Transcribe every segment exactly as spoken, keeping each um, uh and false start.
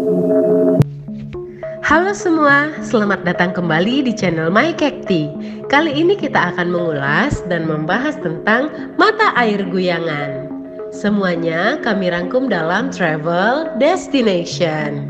Halo semua, selamat datang kembali di channel My Kekti. Kali ini kita akan mengulas dan membahas tentang mata air Guyangan. Semuanya kami rangkum dalam Travel Destination.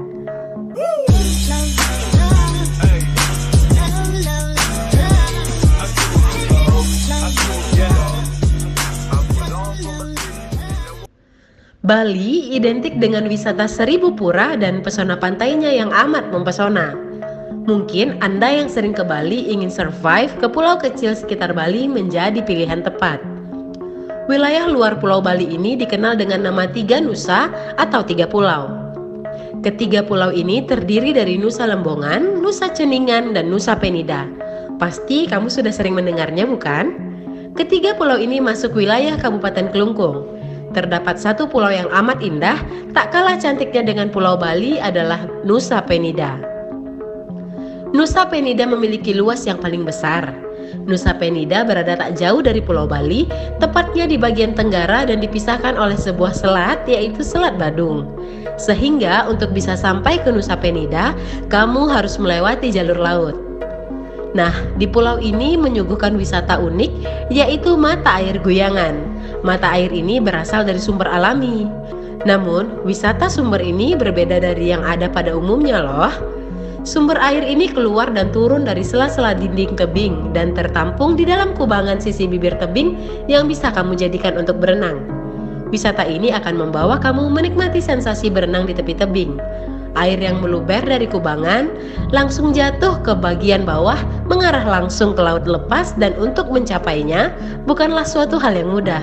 Bali identik dengan wisata seribu pura dan pesona pantainya yang amat mempesona. Mungkin Anda yang sering ke Bali ingin survive ke pulau kecil sekitar Bali menjadi pilihan tepat. Wilayah luar Pulau Bali ini dikenal dengan nama Tiga Nusa atau Tiga Pulau. Ketiga pulau ini terdiri dari Nusa Lembongan, Nusa Ceningan, dan Nusa Penida. Pasti kamu sudah sering mendengarnya, bukan? Ketiga pulau ini masuk wilayah Kabupaten Kelungkung. Terdapat satu pulau yang amat indah, tak kalah cantiknya dengan Pulau Bali adalah Nusa Penida. Nusa Penida memiliki luas yang paling besar. Nusa Penida berada tak jauh dari Pulau Bali, tepatnya di bagian tenggara dan dipisahkan oleh sebuah selat, yaitu Selat Badung. Sehingga untuk bisa sampai ke Nusa Penida, kamu harus melewati jalur laut. Nah, di pulau ini menyuguhkan wisata unik, yaitu mata air Guyangan. Mata air ini berasal dari sumber alami. Namun, wisata sumber ini berbeda dari yang ada pada umumnya loh. Sumber air ini keluar dan turun dari sela-sela dinding tebing dan tertampung di dalam kubangan sisi bibir tebing yang bisa kamu jadikan untuk berenang. Wisata ini akan membawa kamu menikmati sensasi berenang di tepi tebing. Air yang meluber dari kubangan langsung jatuh ke bagian bawah mengarah langsung ke laut lepas, dan untuk mencapainya bukanlah suatu hal yang mudah.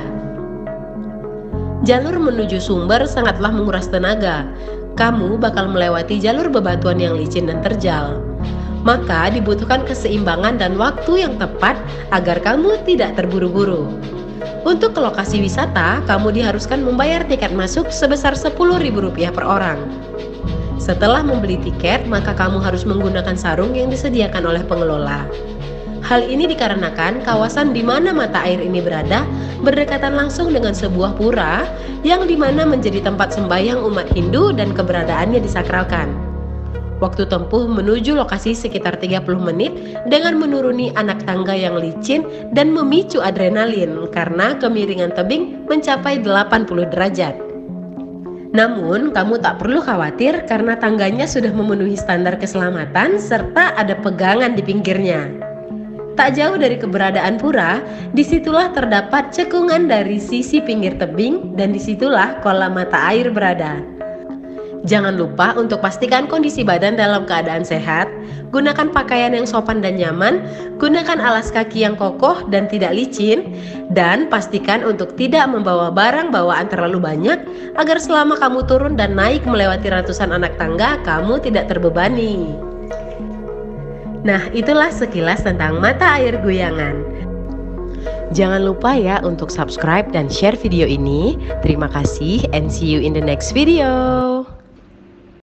Jalur menuju sumber sangatlah menguras tenaga. Kamu bakal melewati jalur bebatuan yang licin dan terjal. Maka dibutuhkan keseimbangan dan waktu yang tepat agar kamu tidak terburu-buru. Untuk ke lokasi wisata, kamu diharuskan membayar tiket masuk sebesar sepuluh ribu rupiah per orang. Setelah membeli tiket, maka kamu harus menggunakan sarung yang disediakan oleh pengelola. Hal ini dikarenakan kawasan di mana mata air ini berada berdekatan langsung dengan sebuah pura yang dimana menjadi tempat sembahyang umat Hindu dan keberadaannya disakralkan. Waktu tempuh menuju lokasi sekitar tiga puluh menit dengan menuruni anak tangga yang licin dan memicu adrenalin karena kemiringan tebing mencapai delapan puluh derajat. Namun, kamu tak perlu khawatir karena tangganya sudah memenuhi standar keselamatan serta ada pegangan di pinggirnya. Tak jauh dari keberadaan pura, disitulah terdapat cekungan dari sisi pinggir tebing dan disitulah kolam mata air berada. Jangan lupa untuk pastikan kondisi badan dalam keadaan sehat, gunakan pakaian yang sopan dan nyaman, gunakan alas kaki yang kokoh dan tidak licin, dan pastikan untuk tidak membawa barang bawaan terlalu banyak agar selama kamu turun dan naik melewati ratusan anak tangga, kamu tidak terbebani. Nah, itulah sekilas tentang mata air Guyangan. Jangan lupa ya untuk subscribe dan share video ini. Terima kasih and see you in the next video.